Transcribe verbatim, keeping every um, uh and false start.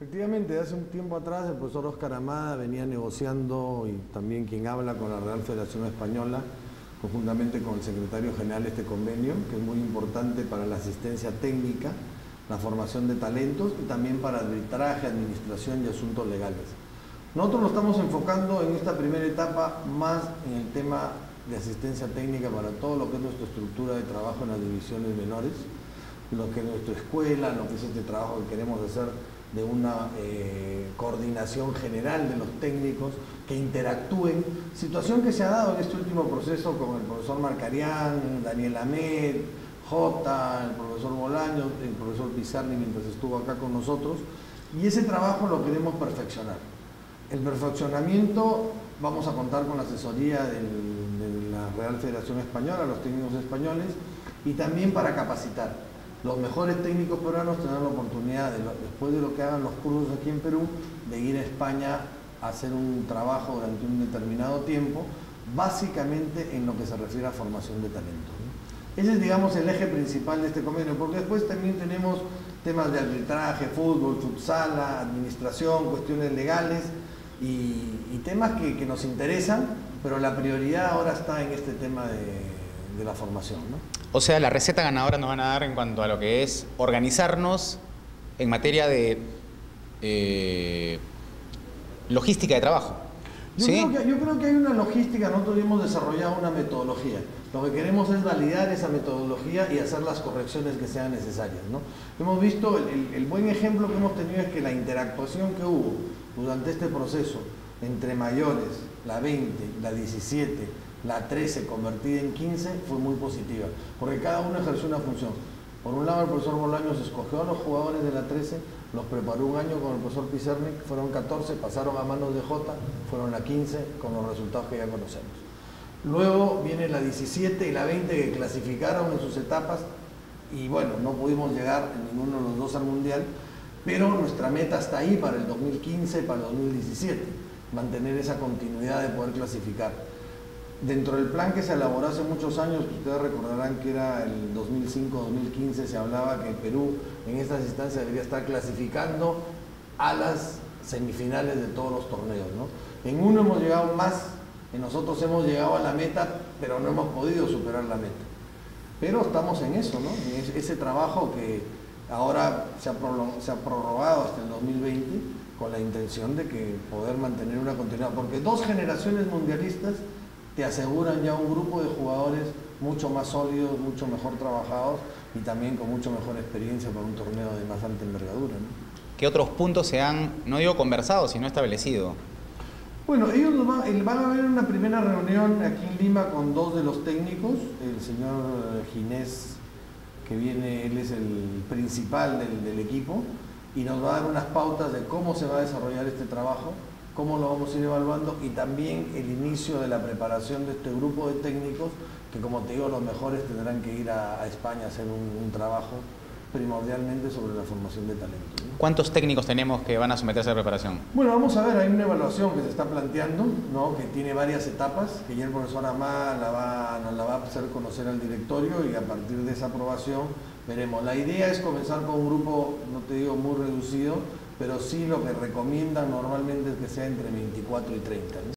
Efectivamente, hace un tiempo atrás el profesor Óscar Amada venía negociando, y también quien habla con la Real Federación Española, conjuntamente con el secretario general, este convenio, que es muy importante para la asistencia técnica, la formación de talentos y también para arbitraje, administración y asuntos legales. Nosotros nos estamos enfocando en esta primera etapa más en el tema de asistencia técnica para todo lo que es nuestra estructura de trabajo en las divisiones menores, lo que es nuestra escuela, lo que es este trabajo que queremos hacer de una eh, coordinación general de los técnicos que interactúen, situación que se ha dado en este último proceso con el profesor Marcarián, Daniel Ahmed, Jota, el profesor Bolaños, el profesor Pizarni mientras estuvo acá con nosotros, y ese trabajo lo queremos perfeccionar. El perfeccionamiento, vamos a contar con la asesoría del, de la Real Federación Española, los técnicos españoles, y también para capacitar. Los mejores técnicos peruanos tendrán la oportunidad, de lo, después de lo que hagan los cursos aquí en Perú, de ir a España a hacer un trabajo durante un determinado tiempo, básicamente en lo que se refiere a formación de talento, ¿no? Ese es, digamos, el eje principal de este convenio, porque después también tenemos temas de arbitraje, fútbol, futsala, administración, cuestiones legales y, y temas que, que nos interesan, pero la prioridad ahora está en este tema de, de la formación, ¿no? O sea, la receta ganadora nos van a dar en cuanto a lo que es organizarnos en materia de eh, logística de trabajo. Yo, ¿Sí? creo que, yo creo que hay una logística, nosotros hemos desarrollado una metodología. Lo que queremos es validar esa metodología y hacer las correcciones que sean necesarias, ¿no? Hemos visto, el, el, el buen ejemplo que hemos tenido es que la interactuación que hubo durante este proceso entre mayores, la veinte, la diecisiete, la trece convertida en quince, fue muy positiva, porque cada uno ejerció una función. Por un lado, el profesor Bolaños escogió a los jugadores de la trece, los preparó un año con el profesor Pizarnik, fueron catorce, pasaron a manos de Jota, fueron a quince con los resultados que ya conocemos. Luego viene la diecisiete y la veinte que clasificaron en sus etapas y bueno, no pudimos llegar en ninguno de los dos al Mundial, pero nuestra meta está ahí para el dos mil quince, para el dos mil diecisiete, mantener esa continuidad de poder clasificar. Dentro del plan que se elaboró hace muchos años, ustedes recordarán que era el dos mil cinco dos mil quince, se hablaba que Perú en estas instancias debería estar clasificando a las semifinales de todos los torneos, ¿no? En uno hemos llegado más, en nosotros hemos llegado a la meta, pero no hemos podido superar la meta. Pero estamos en eso, ¿no? En ese trabajo que ahora se ha, se ha prorrogado hasta el dos mil veinte con la intención de que poder mantener una continuidad, porque dos generaciones mundialistas te aseguran ya un grupo de jugadores mucho más sólidos, mucho mejor trabajados y también con mucho mejor experiencia para un torneo de más alta envergadura, ¿no? ¿Qué otros puntos se han, no digo conversado, sino establecido? Bueno, ellos van, van a ver una primera reunión aquí en Lima con dos de los técnicos, el señor Ginés, que viene, él es el principal del, del equipo, y nos va a dar unas pautas de cómo se va a desarrollar este trabajo, cómo lo vamos a ir evaluando y también el inicio de la preparación de este grupo de técnicos que, como te digo, los mejores tendrán que ir a, a España a hacer un, un trabajo primordialmente sobre la formación de talento, ¿no? ¿Cuántos técnicos tenemos que van a someterse a preparación? Bueno, vamos a ver, hay una evaluación que se está planteando, ¿no? Que tiene varias etapas, que ya el profesor Amá la va, nos la va a hacer conocer al directorio y a partir de esa aprobación veremos. La idea es comenzar con un grupo, no te digo muy reducido, pero sí lo que recomiendan normalmente es que sea entre veinticuatro y treinta, ¿no?